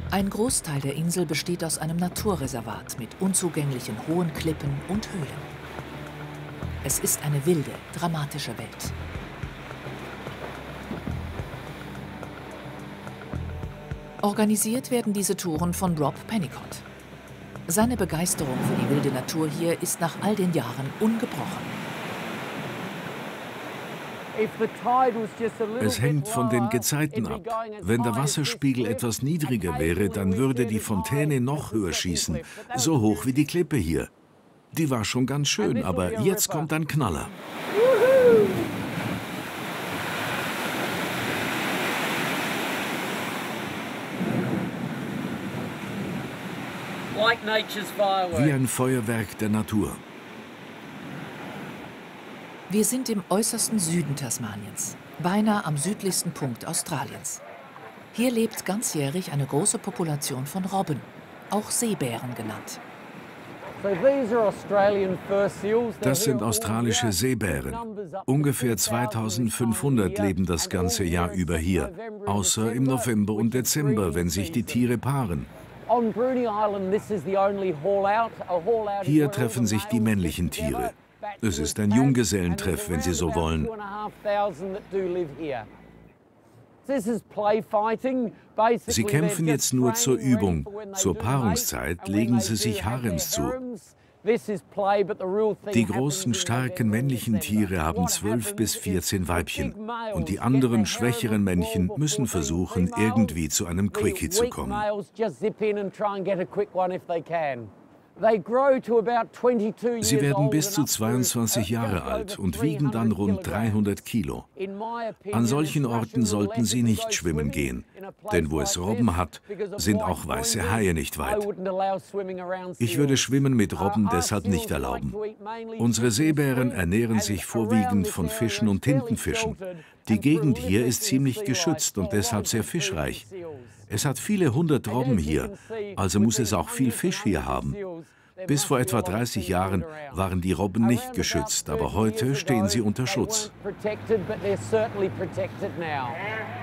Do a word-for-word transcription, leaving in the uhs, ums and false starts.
Ein Großteil der Insel besteht aus einem Naturreservat mit unzugänglichen hohen Klippen und Höhlen. Es ist eine wilde, dramatische Welt. Organisiert werden diese Touren von Rob Pennicott. Seine Begeisterung für die wilde Natur hier ist nach all den Jahren ungebrochen. Es hängt von den Gezeiten ab. Wenn der Wasserspiegel etwas niedriger wäre, dann würde die Fontäne noch höher schießen, so hoch wie die Klippe hier. Die war schon ganz schön, aber jetzt kommt ein Knaller. Wie ein Feuerwerk der Natur. Wir sind im äußersten Süden Tasmaniens, beinahe am südlichsten Punkt Australiens. Hier lebt ganzjährig eine große Population von Robben, auch Seebären genannt. Das sind australische Seebären. Ungefähr zweitausendfünfhundert leben das ganze Jahr über hier, außer im November und Dezember, wenn sich die Tiere paaren. Hier treffen sich die männlichen Tiere. Es ist ein Junggesellentreff, wenn Sie so wollen. Sie kämpfen jetzt nur zur Übung. Zur Paarungszeit legen sie sich Harems zu. Die großen, starken männlichen Tiere haben zwölf bis vierzehn Weibchen. Und die anderen, schwächeren Männchen müssen versuchen, irgendwie zu einem Quickie zu kommen. Sie werden bis zu zweiundzwanzig Jahre alt und wiegen dann rund dreihundert Kilo. An solchen Orten sollten Sie nicht schwimmen gehen, denn wo es Robben hat, sind auch weiße Haie nicht weit. Ich würde Schwimmen mit Robben deshalb nicht erlauben. Unsere Seebären ernähren sich vorwiegend von Fischen und Tintenfischen. Die Gegend hier ist ziemlich geschützt und deshalb sehr fischreich. Es hat viele hundert Robben hier, also muss es auch viel Fisch hier haben. Bis vor etwa dreißig Jahren waren die Robben nicht geschützt, aber heute stehen sie unter Schutz.